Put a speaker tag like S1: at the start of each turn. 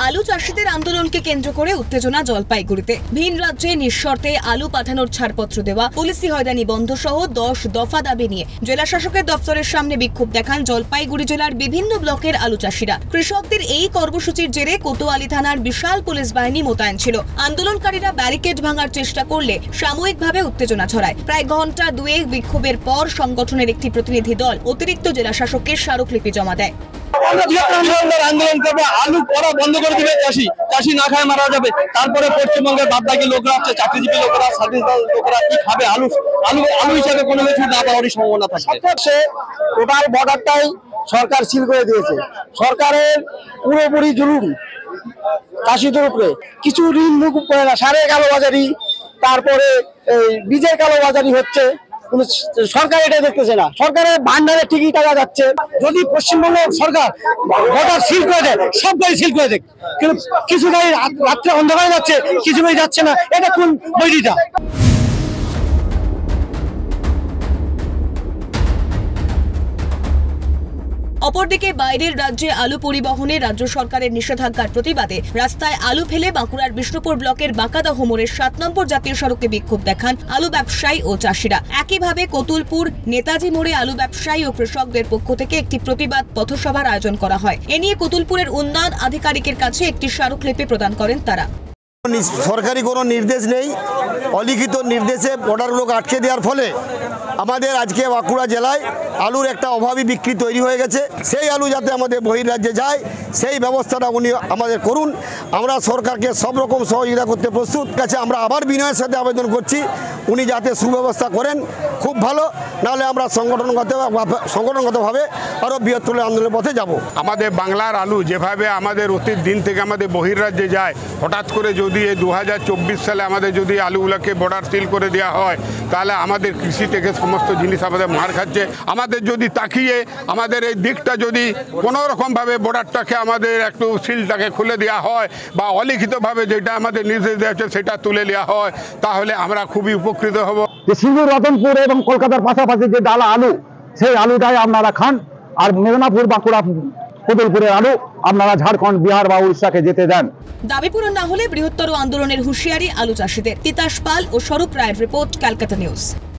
S1: আলু চাষিদের আন্দোলনকে কেন্দ্র করে উত্তেজনা জলপাইগুড়িতে। ভিন রাজ্যে নিঃশর্তে আলু পাঠানোর ছাড়পত্র দেওয়া, পলিসি হয়রানি বন্ধ সহ 10 দফা দাবি নিয়ে জেলা শাসকের দপ্তরের সামনে বিক্ষোভ দেখান জলপাইগুড়ি জেলার বিভিন্ন ব্লকের আলু চাষিরা। কৃষকদের এই কর্মসূচির জেরে কোতোয়ালি থানার বিশাল পুলিশ বাহিনী মোতায়েন ছিল। আন্দোলনকারীরা ব্যারিকেড ভাঙার চেষ্টা করলে সাময়িকভাবে উত্তেজনা ছড়ায়। প্রায় ঘন্টা দুয়েক বিক্ষোভের পর সংগঠনের একটি প্রতিনিধি দল অতিরিক্ত জেলা শাসকের স্মারকলিপি জমা দেয়।
S2: আন্দোলন করবে, আলু পড়া বন্ধ করে দিবে, চাষি না খায় মারা যাবে। তারপরে পশ্চিমবঙ্গের বাদবাকি লোকরা আছে, চাকরিজীবী লোকরা, সার্ভিস লোকরা কি খাবে? আলু আলু আলু হিসাবে কোনো কিছু না পাওয়ারই সম্ভাবনা থাকে।
S3: টোটাল বর্ডারটাই সরকার সিল করে দিয়েছে। সরকারের পুরোপুরি জুলুম চাষিদের উপরে। কিছু ঋণ মুকুব করে না, সারের কালোবাজারি, তারপরে বীজের কালোবাজারি হচ্ছে। সরকার এটা দেখতেছে না। সরকারের ভান্ডারে ঠিকই টাকা যাচ্ছে। যদি পশ্চিমবঙ্গ সরকার বর্ডার সিল করে দেয়, সব গাড়ি সিল করে দেয়, কিন্তু কিছু গাড়ি রাত্রে অন্ধকারে যাচ্ছে, কিছু গাড়ি যাচ্ছে না। এটা কোন বৈরিটা?
S1: অপরদিকে বাইরের রাজ্যে আলু পরিবহনে রাজ্য সরকারের নিষেধাজ্ঞার প্রতিবাদে রাস্তায় আলু ফেলে বাঁকুড়ার বিষ্ণুপুর ব্লকের বাঁকাদহ মোড়ের 7 নম্বর জাতীয় সড়কে বিক্ষোভ দেখান আলু ব্যবসায়ী ও চাষিরা। একইভাবে কতুলপুর নেতাজি মোড়ে আলু ব্যবসায়ী ও কৃষকদের পক্ষ থেকে একটি প্রতিবাদ পথসভার আয়োজন করা হয়। এ নিয়ে কতুলপুরের উন্নয়ন আধিকারিকের কাছে একটি স্মারকলিপি প্রদান করেন তারা।
S4: সরকারি কোনো নির্দেশ নেই, অলিখিত নির্দেশে বর্ডারগুলোকে আটকে দেওয়ার ফলে আমাদের আজকে বাঁকুড়া জেলায় আলুর একটা অভাবী বিক্রি তৈরি হয়ে গেছে। সেই আলু যাতে আমাদের বহির্রাজ্যে যায় সেই ব্যবস্থাটা উনি আমাদের করুন। আমরা সরকারকে সব রকম সহযোগিতা করতে প্রস্তুত। কাছে আমরা আবার বিনয়ের সাথে আবেদন করছি, উনি যাতে সুব্যবস্থা করেন, খুব ভালো। নাহলে আমরা সংগঠনগতভাবে আরও বৃহত্তর আন্দোলনের পথে যাব।
S5: আমাদের বাংলার আলু যেভাবে আমাদের অতীত দিন থেকে আমাদের বহির্রাজ্যে যায়, হঠাৎ করে যদি এই 2024 সালে আমাদের যদি আলুগুলোকে বর্ডার সিল করে দেওয়া হয়, তাহলে আমাদের কৃষি থেকে সমস্ত জিনিস আমাদের মার খাচ্ছে। আমাদের যদি তাকিয়ে আমাদের এই দিকটা যদি কোনো রকমভাবে বর্ডারটাকে আমাদের একটু সিলটাকে খুলে দেওয়া হয় বা অলিখিতভাবে যেটা আমাদের নির্দেশ দেওয়া হচ্ছে সেটা তুলে নেওয়া হয়, তাহলে আমরা খুবই উপকৃত হব।
S3: যে সিঙ্গুর, রতনপুর এবং কলকাতার পাশাপাশি যে ডালা আলু, সেই আলুটাই আপনারা খান। আর মেদিনীপুর, বাঁকুড়া, কতুলপুরের আলু আপনারা ঝাড়খণ্ড, বিহার বা উড়িষ্যাকে যেতে দেন।
S1: দাবি পূরণ না হলে বৃহত্তর আন্দোলনের হুঁশিয়ারি আলু চাষিদের। তিতাস পাল ও স্বরূপ রায়ের রিপোর্ট, ক্যালকাটা নিউজ।